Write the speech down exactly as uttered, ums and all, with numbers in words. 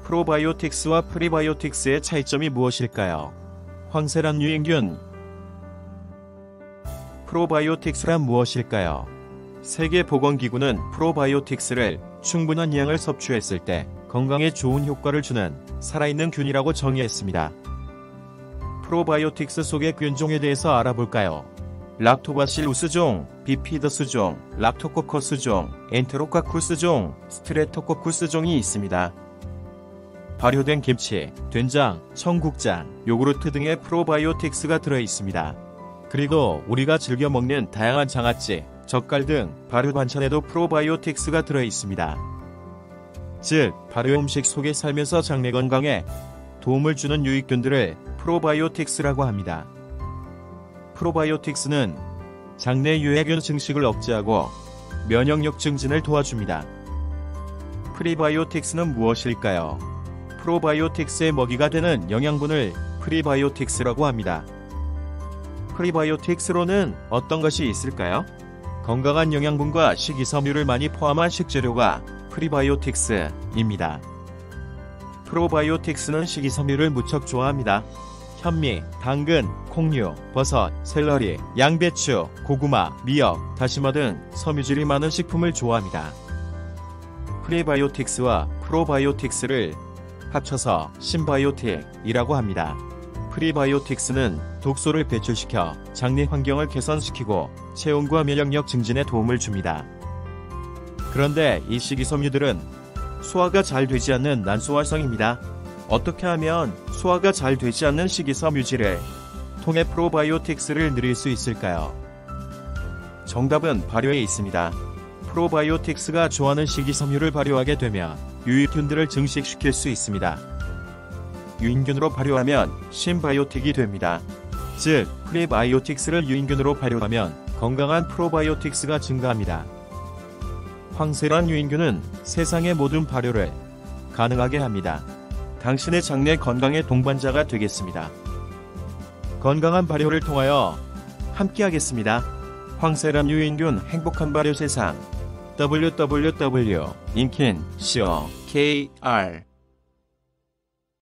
프로바이오틱스와 프리바이오틱스의 차이점이 무엇일까요? 황세란 유인균. 프로바이오틱스란 무엇일까요? 세계보건기구는 프로바이오틱스를 충분한 양을 섭취했을 때 건강에 좋은 효과를 주는 살아있는 균이라고 정의했습니다. 프로바이오틱스 속의 균종에 대해서 알아볼까요? 락토바실루스종, 비피더스종, 락토코커스종, 엔테로카쿠스종, 스트레토코쿠스종이 있습니다. 발효된 김치, 된장, 청국장, 요구르트 등의 프로바이오틱스가 들어있습니다. 그리고 우리가 즐겨 먹는 다양한 장아찌, 젓갈 등 발효 반찬에도 프로바이오틱스가 들어있습니다. 즉, 발효 음식 속에 살면서 장내 건강에 도움을 주는 유익균들을 프로바이오틱스라고 합니다. 프로바이오틱스는 장내 유해균 증식을 억제하고 면역력 증진을 도와줍니다. 프리바이오틱스는 무엇일까요? 프로바이오틱스의 먹이가 되는 영양분을 프리바이오틱스라고 합니다. 프리바이오틱스로는 어떤 것이 있을까요? 건강한 영양분과 식이섬유를 많이 포함한 식재료가 프리바이오틱스입니다. 프로바이오틱스는 식이섬유를 무척 좋아합니다. 현미, 당근, 콩류, 버섯, 샐러리, 양배추, 고구마, 미역, 다시마 등 섬유질이 많은 식품을 좋아합니다. 프리바이오틱스와 프로바이오틱스를 합쳐서 신바이오틱이라고 합니다. 프리바이오틱스는 독소를 배출시켜 장내 환경을 개선시키고 체온과 면역력 증진에 도움을 줍니다. 그런데 이 식이섬유들은 소화가 잘 되지 않는 난소화성입니다. 어떻게 하면 소화가 잘 되지 않는 식이섬유질을 통해 프로바이오틱스를 누릴 수 있을까요? 정답은 발효에 있습니다. 프로바이오틱스가 좋아하는 식이섬유를 발효하게 되면 유익균들을 증식시킬 수 있습니다. 유인균으로 발효하면 신바이오틱이 됩니다. 즉, 프리바이오틱스를 유인균으로 발효하면 건강한 프로바이오틱스가 증가합니다. 황세란 유인균은 세상의 모든 발효를 가능하게 합니다. 당신의 장내 건강의 동반자가 되겠습니다. 건강한 발효를 통하여 함께하겠습니다. 황세란 유인균 행복한 발효 세상 더블유 더블유 더블유 점 인킨 점 씨오 케이알